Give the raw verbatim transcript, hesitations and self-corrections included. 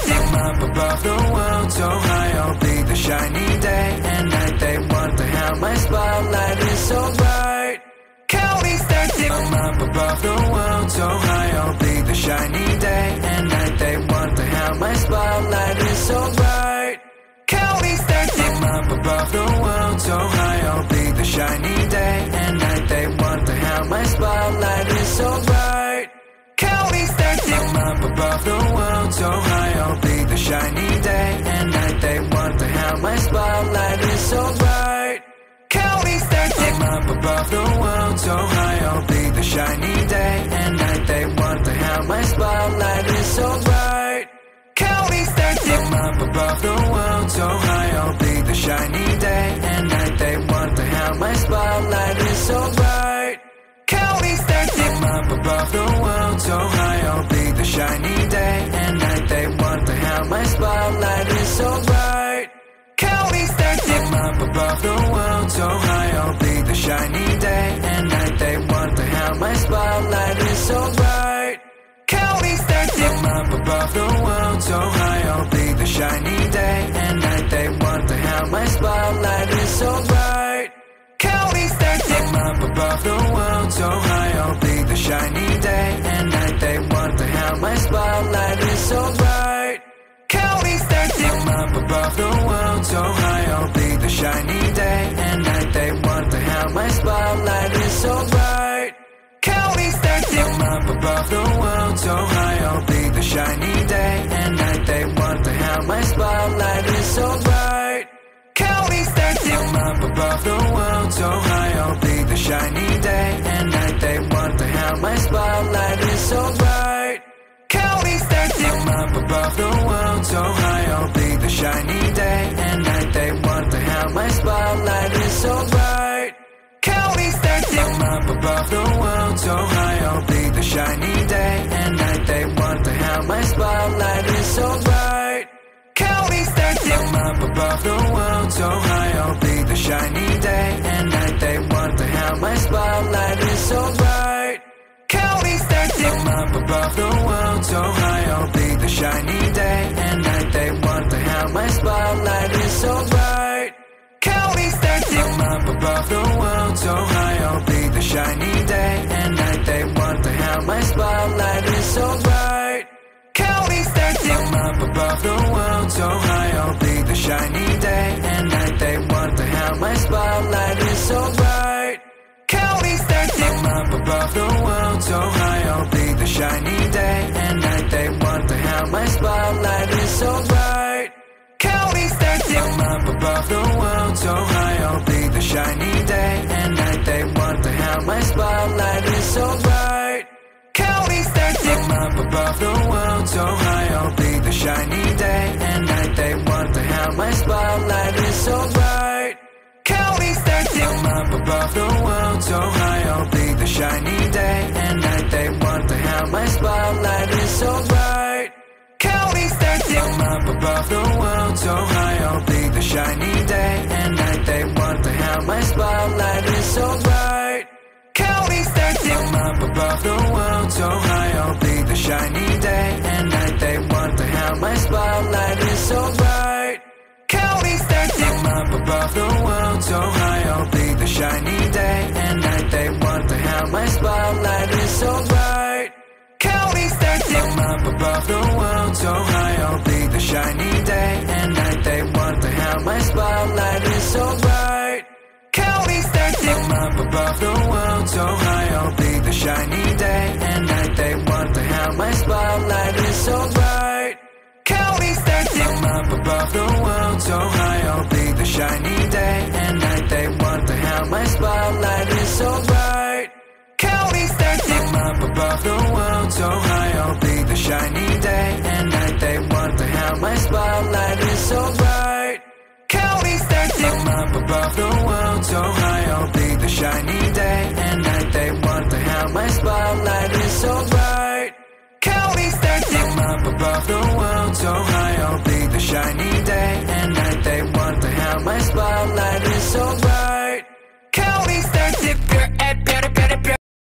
I'm up above the world so high, I'll be the shiny day and night. They wonder how my spotlight is so bright. Counting stacks, I'm up above the world so high, I'll be the shiny day and night. They wonder how my spotlight is so bright. Counting stacks, I'm up above the world so high, I'll be the shiny day and night. They wonder how my spotlight is so bright. Counting stacks, I'm up above the world so high, I'll be the shiny day and night. They wonder how my spotlight is so bright. Counting stacks, I'm up above the world so high, I'll be the shiny day and night. They wonder how my spotlight is so bright. Counting stacks, I'm up above the world so high, I'll be the shiny day and night. They wonder how my spotlight is so bright. Counting stacks, I'm up above the world so high, I'll be the shiny day and night. They wonder how my spotlight is so bright. Counting stacks, I'm up above the world so high, I'll be the shiny day and night. They wonder how my spotlight is so bright. Counting stacks, I'm up above the world so high, I'll be the shiny day and night. They wonder how my spotlight is so bright. Counting stacks, I'm up above the world so high, I'll be the shiny day and night. They wonder how my spotlight is so bright. Counting stacks, I'm up above the world so high, I'll be the shiny day and night. They wonder how my spotlight is so bright. Counting stacks, I'm up above the world so high, I'll be the shiny day and night. They wonder how my spotlight is so bright. Counting stacks, I'm up above the world so high, I'll be the shiny day and night. They wonder how my spotlight is so bright. Counting stacks, I'm up above the world so high, I'll be the shiny day and night. They wonder how my spotlight is so bright. Counting stacks, I'm up above the world so high, I'll be the shiny day and night. They wonder how my spotlight is so bright. Counting stacks, I'm up above the world so high, I'll be the shiny day and night. They wonder how my spotlight is so bright. Counting stacks, I'm up above the world so high, I'll be the shiny day and night. They wonder how my spotlight is so bright. Counting stacks, I'm up above the world so high, I'll be the shiny day and night. They wonder how my spotlight is so bright. Counting stacks, I'm up above the world so high, I'll be the shiny day and night. They wonder how my spotlight is so bright. Counting stacks, I'm up above the world so high, I'll be the shiny day and night. They wonder how my spotlight is so bright. Counting stacks, I'm up above the world so high, I'll be the shiny day and night. They wonder how my spotlight is so bright. Counting stacks, I'm up above the world so high, I'll be the shiny day and night. They wonder how my spotlight is so bright. Counting stacks, I'm up above the world so high, I'll be the shiny day and night. They wonder how my spotlight is so bright. Counting stacks, I'm up above the world so high, I'll be the shiny day and night. They wonder how my spotlight is so bright. Counting stacks, I'm up above the world so high, I'll be the shiny day and night. They wonder how my spotlight is so bright. Counting stacks, I'm up above the world so high, I'll be the shiny day and night. They wonder how my spotlight is so bright. Counting stacks, I'm up above the world so high, I'll be the shiny day and night. They wonder how my spotlight is so bright. Counting stacks, I'm up above the world so high, I'll be the shiny day and night. They wonder how my spotlight is so bright. Counting stacks, I'm up above the world so high, I'll be the shiny day and night. They wonder how my spotlight is so bright. Counting stacks, I'm up above the world so high, I'll be the shiny day and night. They wonder how my spotlight is so bright. Counting stacks, I'm up above the world so high, I'll be the shiny day and night. They wonder how my spotlight is so bright. Counting stacks, I'm up above the world so high, I'll be the shiny day and